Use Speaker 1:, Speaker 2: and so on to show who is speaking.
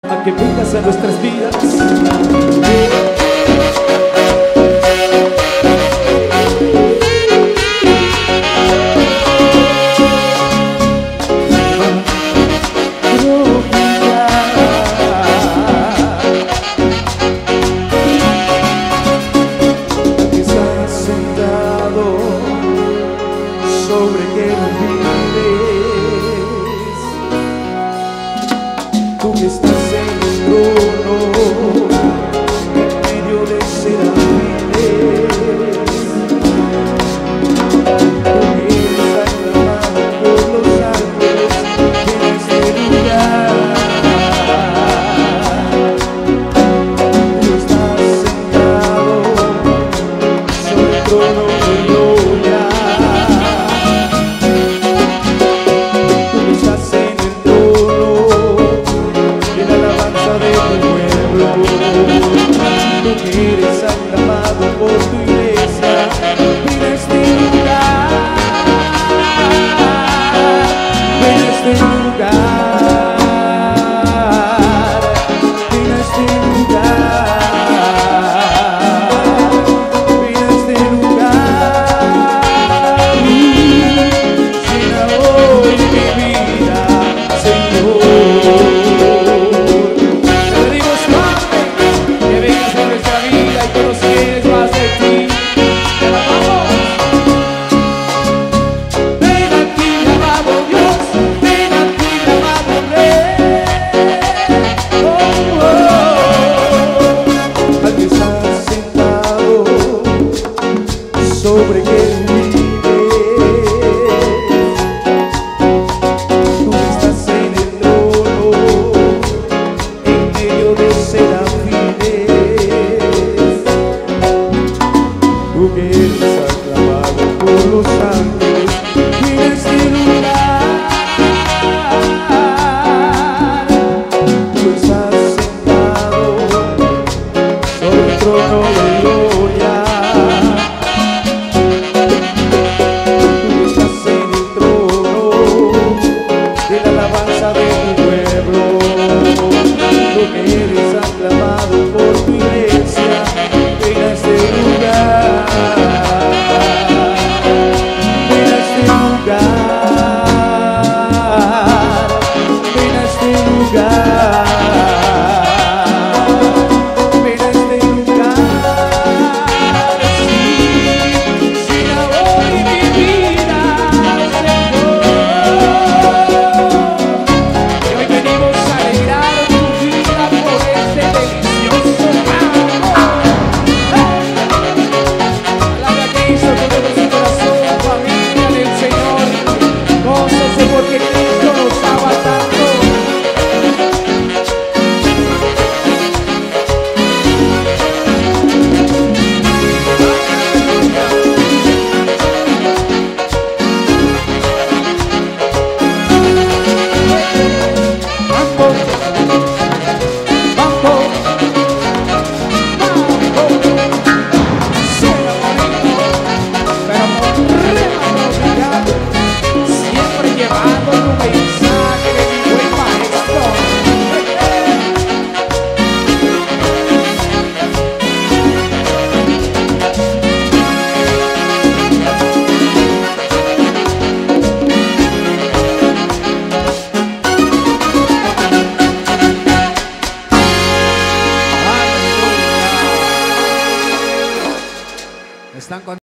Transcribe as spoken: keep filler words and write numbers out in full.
Speaker 1: a que vengas a nuestras vidas. Sobre que no vives, tú que estás en el trono, en medio de serafines, tú eres aclamado por los ángeles en este lugar. Tú estás sentado sobre el trono de gloria. Eres aclamado por tu iglesia, ven a este lugar, ven a este lugar, ven a este lugar, ven a este lugar, llena hoy mi vida, Señor. Sobre que vives, tú estás en el trono, en medio de serafines, tú que eres aclamado por los ángeles en este lugar, tú estás sentado sobre el trono de gloria. Eres aclamado por tu iglesia, ven a este lugar, ven a este lugar, ven a este lugar, ven a este lugar, sí, llena hoy mi vida, Señor, y hoy venimos a alegrar porque Cristo nos ama tanto. Mambo, mambo, mambo, sea bonito, pero moreno, siempre llevando tu mensaje de mi buen maestro. Están con